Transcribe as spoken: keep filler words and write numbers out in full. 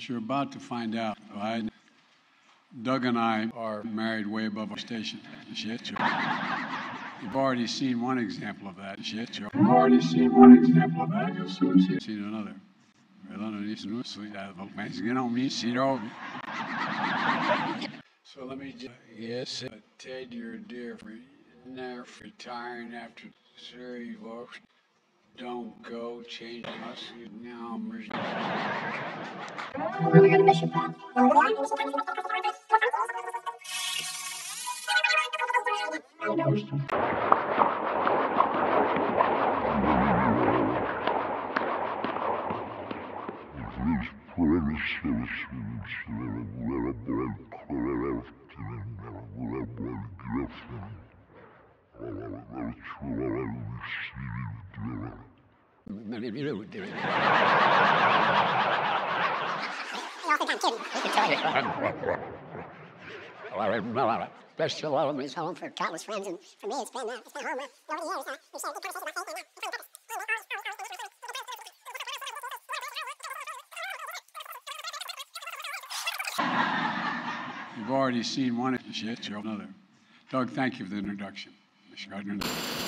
As you're about to find out, I, Doug and I are married way above our station. Shit, you've already seen one example of that. Shit, you've already seen one example of that. You'll soon see seen another. So let me just, yes, uh, Ted, you're dear for never retiring after Surrey folks. Don't go changing us now. Really gonna miss you, pal. Best of all of his home for countless friends, and for me, it's been uh, it's been home. Uh, nobody here, so we share a good conversation about faith. You've already seen one shit, you're another. Doug, thank you for the introduction. Mister Gardner.